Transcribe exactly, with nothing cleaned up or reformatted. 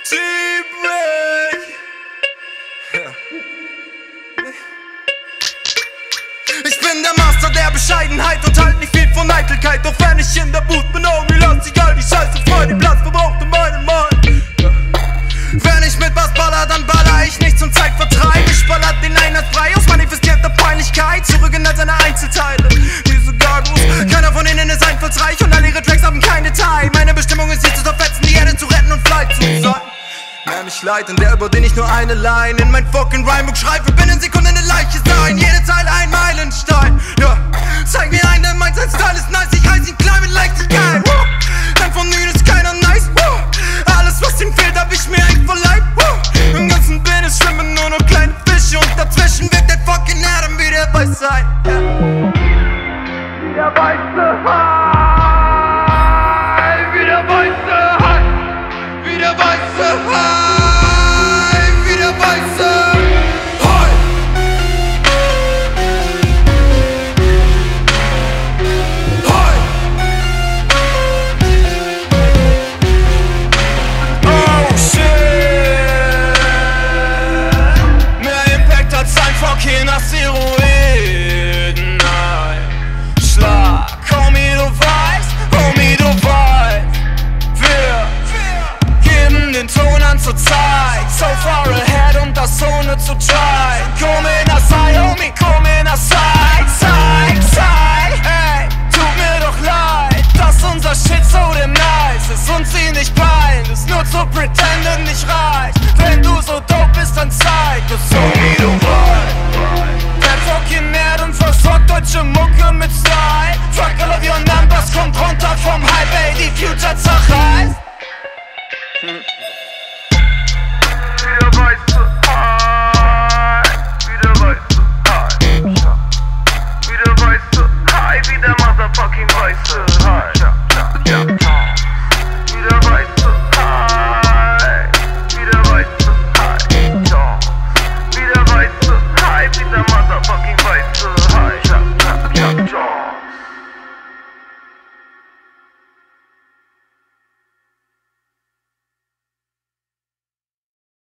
Ich bin der Master der Bescheidenheit und halt nicht viel von Eitelkeit. Doch wenn ich in der Boot bin, oh, mir lass ich all die Scheiße frei, die Platz verbraucht in meinem Mind. Wenn ich mit was baller, dann baller ich nicht zum Zeitvertreib. Ich baller den Einheitsbrei aus manifestierter Peinlichkeit zurück in all seine Einzelteile. Diese Gargos, keiner von ihnen ist einfallsreich und all ihre Tracks haben kein Detail. Meine Bestimmung ist, sie zu zerfetzen, die Erde zu retten und frei zu sein. Mehr mich leid, in der über den ich nur eine Line in mein fucking Rhymebook schreibe, binnen Sekunden eine Leiche sein. Jede Zeile ein Meilenstein, ja. Zeig mir einen, der meint, sein Style ist nice, ich reiß ihn klein mit Leichtigkeit. Denn von ihnen ist keiner nice, alles was ihm fehlt, hab ich mir echt verleiht. Im ganzen Bild schwimmen nur noch kleine Fische und dazwischen wirkt der fucking Adam wie der Weisheit, ja. Wie der weiße Hai, wie der weiße Hai, wie der weiße Hai, wie der weiße Hai. Hai. Oh shit. Mehr Impact als ein fucking Asteroid. Nein. Schlag, homie, du weißt, homie, du weißt. Wir den Ton an zur Zeit, so far ahead, um das ohne zu try. Komm in der Zeit, homie, komm in der Zeit, Zeit, Zeit. Ey, tut mir doch leid, dass unser Shit so damn nice ist und sie nicht peilt, ist nur zu pretenden nicht reicht. Wenn du so dope bist, dann zeig es, homie, du weißt. Der fucking Nerd und versorgt deutsche Mucke mit Style. Fuck all of your numbers, kommt runter vom Hype, ey, die Future zerreißt. Hm.